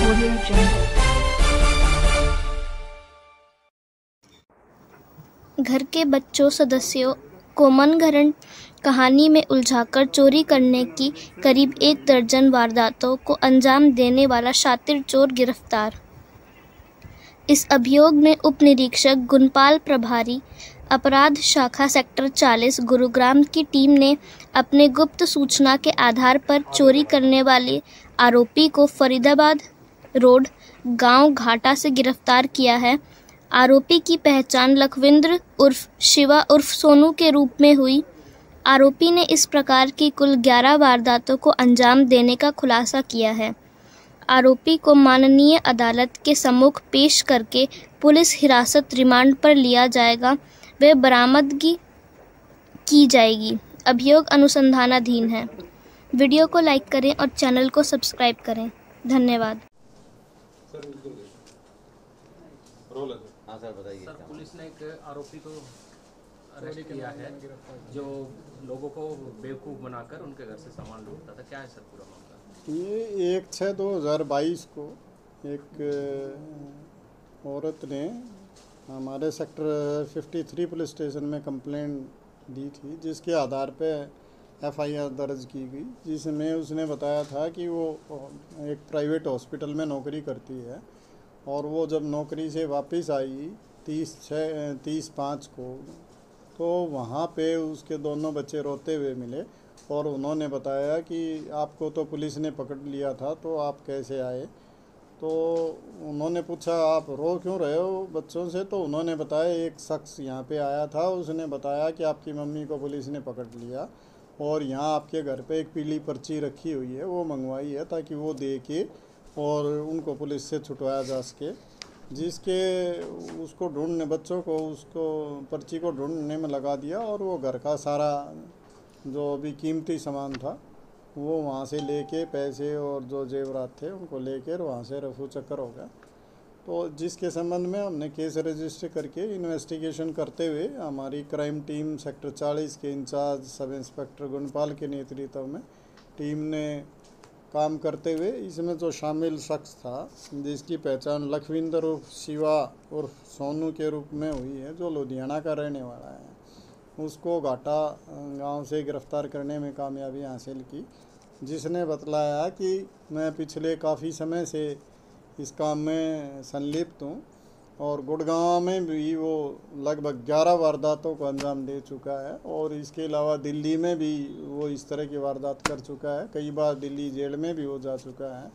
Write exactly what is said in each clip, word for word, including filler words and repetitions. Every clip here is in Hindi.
Audio Jungle. घर के बच्चों सदस्यों को मनगढ़ंत कहानी में उलझाकर चोरी करने की करीब एक दर्जन वारदातों को अंजाम देने वाला शातिर चोर गिरफ्तार। इस अभियोग में उप निरीक्षक गुणपाल प्रभारी अपराध शाखा सेक्टर चालीस गुरुग्राम की टीम ने अपने गुप्त सूचना के आधार पर चोरी करने वाले आरोपी को फरीदाबाद रोड गांव घाटा से गिरफ्तार किया है। आरोपी की पहचान लखविंद्र उर्फ शिवा उर्फ सोनू के रूप में हुई। आरोपी ने इस प्रकार की कुल ग्यारह वारदातों को अंजाम देने का खुलासा किया है। आरोपी को माननीय अदालत के सम्मुख पेश करके पुलिस हिरासत रिमांड पर लिया जाएगा व बरामदगी की जाएगी। अभियोग अनुसंधानाधीन है। वीडियो को लाइक करें और चैनल को सब्सक्राइब करें। धन्यवाद। हाँ सर बताइए। सर पुलिस ने एक आरोपी को अरेस्ट किया है जो लोगों को बेवकूफ़ बनाकर उनके घर से सामान लूटता था। क्या है सर पूरा मामला? ये एक छः दो हज़ार बाईस को एक औरत ने हमारे सेक्टर तिरेपन पुलिस स्टेशन में कंप्लेंट दी थी, जिसके आधार पे एफ आई आर दर्ज की गई, जिसमें उसने बताया था कि वो एक प्राइवेट हॉस्पिटल में नौकरी करती है और वो जब नौकरी से वापस आई तीस छः तीस पाँच को, तो वहाँ पे उसके दोनों बच्चे रोते हुए मिले और उन्होंने बताया कि आपको तो पुलिस ने पकड़ लिया था, तो आप कैसे आए। तो उन्होंने पूछा आप रो क्यों रहे हो बच्चों से, तो उन्होंने बताया एक शख्स यहाँ पे आया था, उसने बताया कि आपकी मम्मी को पुलिस ने पकड़ लिया और यहाँ आपके घर पे एक पीली पर्ची रखी हुई है, वो मंगवाई है ताकि वो दे के और उनको पुलिस से छुटवाया जा सके। जिसके उसको ढूंढने बच्चों को उसको पर्ची को ढूंढने में लगा दिया और वो घर का सारा जो भी कीमती सामान था वो वहाँ से लेके पैसे और जो जेवरात थे उनको लेकर वहाँ से रफू चक्कर हो गया। तो जिसके संबंध में हमने केस रजिस्टर करके इन्वेस्टिगेशन करते हुए हमारी क्राइम टीम सेक्टर चालीस के इंचार्ज सब इंस्पेक्टर गुणपाल के नेतृत्व में टीम ने काम करते हुए इसमें जो शामिल शख्स था, जिसकी पहचान लखविंदर उर्फ शिवा उर्फ सोनू के रूप में हुई है, जो लुधियाना का रहने वाला है, उसको घाटा गांव से गिरफ्तार करने में कामयाबी हासिल की। जिसने बतलाया कि मैं पिछले काफ़ी समय से इस काम में संलिप्त हूँ और गुड़गांव में भी वो लगभग ग्यारह वारदातों को अंजाम दे चुका है और इसके अलावा दिल्ली में भी वो इस तरह की वारदात कर चुका है। कई बार दिल्ली जेल में भी वो जा चुका है।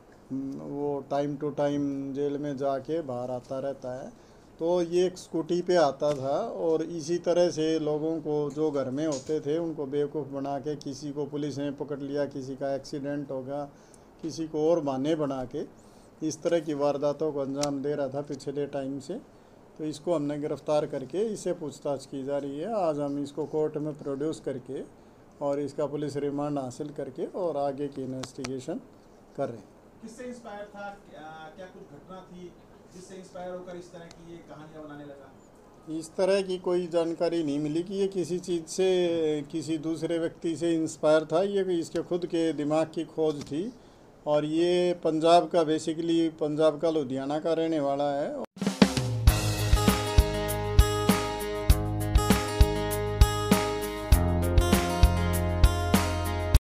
वो टाइम टू टाइम जेल में जाके बाहर आता रहता है। तो ये एक स्कूटी पे आता था और इसी तरह से लोगों को जो घर में होते थे उनको बेवकूफ़ बना के, किसी को पुलिस ने पकड़ लिया, किसी का एक्सीडेंट होगा, किसी को और बहाने बना के इस तरह की वारदातों को अंजाम दे रहा था पिछले टाइम से। तो इसको हमने गिरफ़्तार करके इससे पूछताछ की जा रही है। आज हम इसको कोर्ट में प्रोड्यूस करके और इसका पुलिस रिमांड हासिल करके और आगे की इन्वेस्टिगेशन कर रहे हैं। किससे इंस्पायर था? क्या, क्या कुछ घटना थी जिससे इंस्पायर होकर इस तरह की ये कहानियाँ बनाने लगा? इस तरह की कोई जानकारी नहीं मिली कि ये किसी चीज़ से, किसी दूसरे व्यक्ति से इंस्पायर था। ये इसके खुद के दिमाग की खोज थी और ये पंजाब का, बेसिकली पंजाब का लुधियाना का रहने वाला है।